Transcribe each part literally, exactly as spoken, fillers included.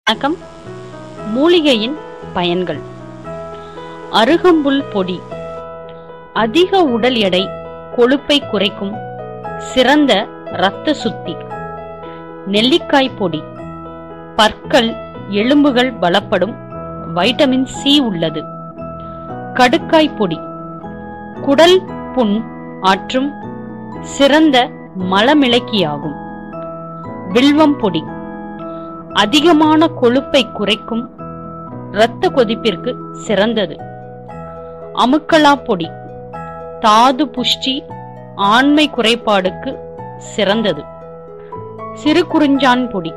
வணக்கம். மூலிகையின் பயன்கள். அருகம்புல் பொடி அதிக உடல் எடை, கொழுப்பை குறைக்கும், சிறந்த இரத்த சுத்தி. நெல்லிக்காய் பொடி பற்கள், எலும்புகள் பலப்படும், வைட்டமின் சி உள்ளது. கடுக்காய் பொடி குடல் புண் ஆற்றும், சிறந்த மலமிளக்கியாகும். வில்வம் பொடி அதிகமான கொழுப்பை குறைக்கும், இரத்த கொதிப்பிற்கு சிறந்தது. அமுக்கலா பொடி தாது புஷ்டி, ஆண்மை குறைபாடுக்கு சிறந்தது. சிறு குறிஞ்சான் பொடி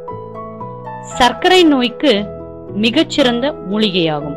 சர்க்கரை நோய்க்கு மிகச்சிறந்த மூலிகையாகும்.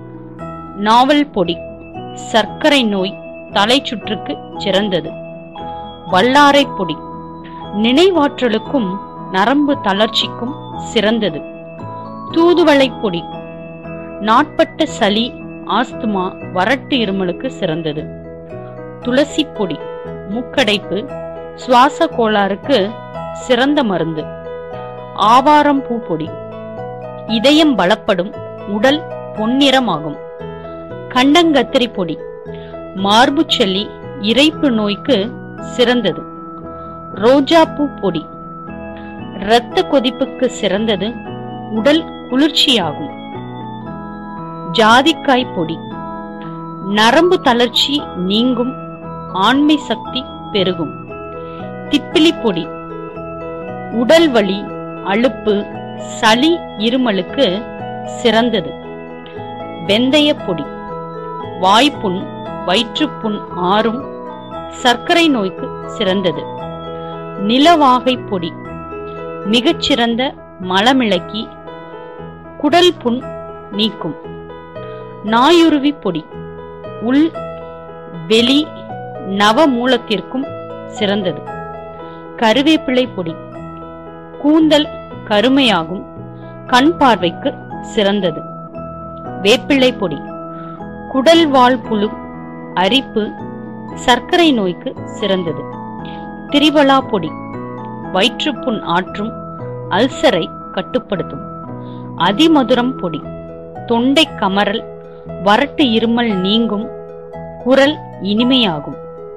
நாவல் பொடி சர்க்கரை நோய், தலை சுற்றுக்கு சிறந்தது. வல்லாரை பொடி நினைவாற்றலுக்கும் நரம்பு தளர்ச்சிக்கும் சிறந்தது. தூதுவளை பொடி நாட்பட்ட சளி, ஆஸ்துமா, வறட்டு இருமலுக்கு சிறந்தது. துளசி பொடி மூக்கடைப்பு, சுவாச கோளாறுக்கு சிறந்த மருந்து. ஆவாரம் பூ பொடி இதயம் பலப்படும், உடல் பொன்னிறமாகும். கண்டங்கத்திரி பொடி மார்பு சளி, இரைப்பு நோய்க்கு சிறந்தது. ரோஜா பூ பொடி இரத்த கொதிப்புக்கு சிறந்தது, உடல் குளிர்ச்சியாகும். ஜாதிக்காய் பொடி நரம்பு தளர்ச்சி நீங்கும், ஆண்மை சக்தி பெருகும். திப்பிலி பொடி உடல் வலி, அலுப்பு, சளி, இருமலுக்கு சிறந்தது. வெந்தய பொடி வாய்ப்புண், வயிற்றுப்புண் ஆறும், சர்க்கரை நோய்க்கு சிறந்தது. நிலவாகை பொடி மிகச்சிறந்த மலமிளக்கி, குடல் புண் நீக்கும். நாயுருவி பொடி உள் வெளி நவமூலத்திற்கும் சிறந்தது. கருவேப்பிலை பொடி கூந்தல் கருமையாகும், கண் பார்வைக்கு சிறந்தது. வேப்பிலை பொடி குடல் வால் புழு, அரிப்பு, சர்க்கரை நோய்க்கு சிறந்தது. திரிவலா பொடி வயிற்றுப்புண் ஆற்றும், அல்சரை கட்டுப்படுத்தும். அதிமதுரம் பொடி தொண்டை கமறல், வறட்டு இருமல் நீங்கும், குரல் இனிமையாகும்.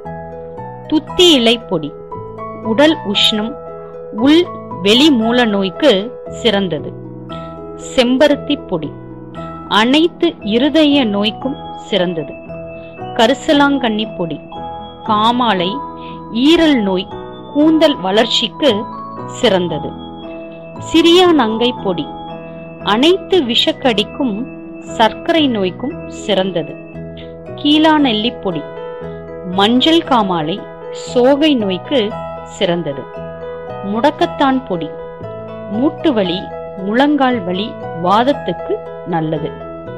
துத்தி இலை பொடி உடல் உஷ்ணம், உள் வெளி மூல நோய்க்கு சிறந்தது. செம்பருத்தி பொடி அனைத்து இருதய நோய்க்கும் சிறந்தது. கரிசலாங்கண்ணி பொடி காமாலை, ஈரல் நோய், கூந்தல் வளர்ச்சிக்கு சிறந்தது. சிறியா நங்கை பொடி அனைத்து விஷக்கடிக்கும், சர்க்கரை நோய்க்கும் சிறந்தது. கீழா நெல்லி பொடி மஞ்சள் காமாலை, சோகை நோய்க்கு சிறந்தது. முடக்கத்தான் பொடி மூட்டு வலி, முழங்கால் வலி, வாதத்துக்கு நல்லது.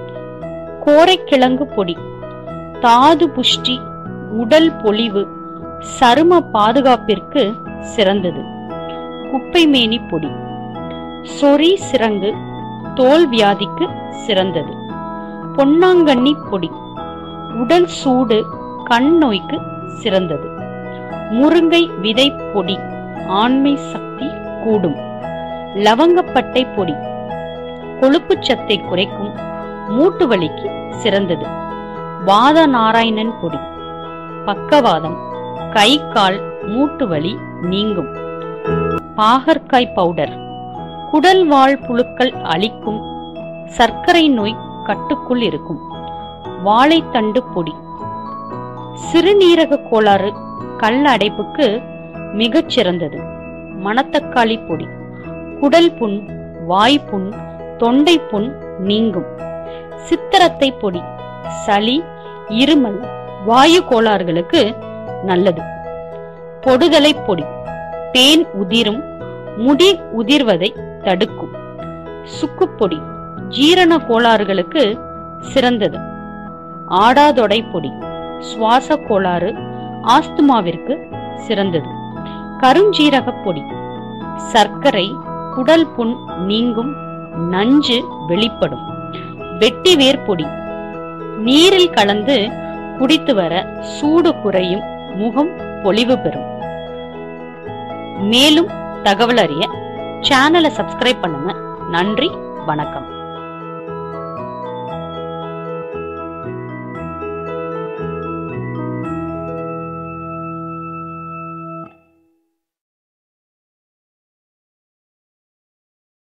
கோரைக்கிழங்கு பொடி தாது புஷ்டி, உடல் பொலிவு, சரும பாதுகாப்பிற்கு சிறந்தது. குப்பைமேனி பொடி சொறி, சிரங்கு, தோல் வியாதிக்கு சிறந்தது. பொன்னாங்கண்ணி பொடி உடல் சூடு, கண் நோய்க்கு சிறந்தது. முருங்கை விதை பொடி ஆண்மை சக்தி கூடும். லவங்கப்பட்டை பொடி கொழுப்பு சத்தை குறைக்கும், மூட்டு வலிக்கு சிறந்தது. வாத நாராயணன் பொடி பக்கவாதம், கை கால் மூட்டு வலி நீங்கும். பாகற்காய் பவுடர் குடல் வாழ் புழுக்கள் அழிக்கும், சர்க்கரை நோய் கட்டுக்குள் இருக்கும். வாழைத்தண்டு பொடி சிறுநீரக கோளாறு, கல் அடைப்புக்கு மிகச் சிறந்தது. மணத்தக்காளி பொடி குடல் புண், வாய்ப்புண், தொண்டை புண் நீங்கும். சித்திரத்தை பொடி சளி, இருமல், வாயு கோளாறுகளுக்கு நல்லது. பொடுதலை பொடி பேன் உதிரும், முடி உதிர்வதை தடுக்கும். சுக்குப்பொடி ஜீரண கோளாறுகளுக்கு சிறந்தது. ஆடாதொடை பொடி சுவாச கோளாறு, ஆஸ்துமாவிற்கு சிறந்தது. கருஞ்சீரக பொடி சர்க்கரை, குடல் புண் நீங்கும், நஞ்சு வெளிப்படும். வெட்டிவேர் பொடி நீரில் கலந்து குடித்து வர சூடு குறையும், முகம் பொலிவு பெறும். மேலும் தகவல் அறிய சேனலை சப்ஸ்கிரைப் பண்ணுங்க. நன்றி, வணக்கம்.